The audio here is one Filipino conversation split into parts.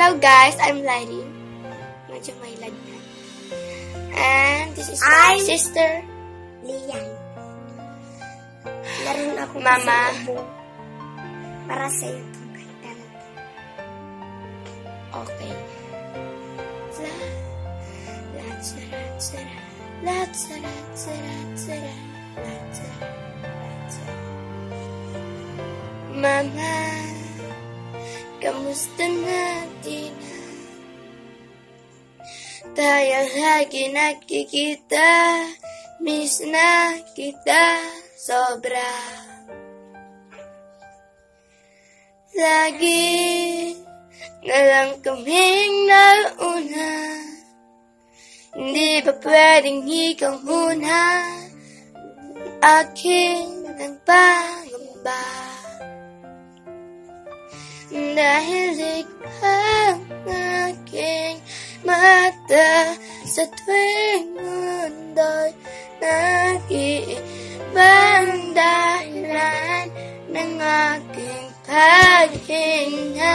Hello guys, I'm Lady. Medyo may lag na. And this is my sister, Lian. Laron ako Mama. Para sa iyo itong kanta na to. Okay. Mama, kamusta na di na tayo lagi nakikita, miss na kita sobra. Lagi na lang kaming nauna, hindi ba pwedeng ikaw muna, aking nagpangamba. Dahil ikaw ang aking mata, sa tuwing mundo'y nag-iibang dahilan ng aking paghinga.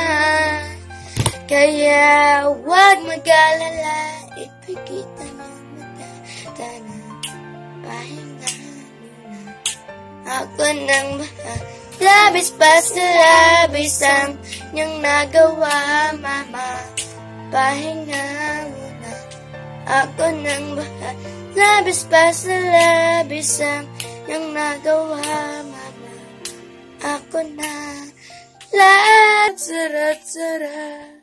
Kaya huwag mag-alala, ipikita ng mata, tana, pahinga muna. Ako nang labis pa sa labis ang iyong nagawa, Mama, pahinga muna. Ako nang labis pa sa labis ang iyong nagawa, Mama, ako na lahat, sarat-sarat.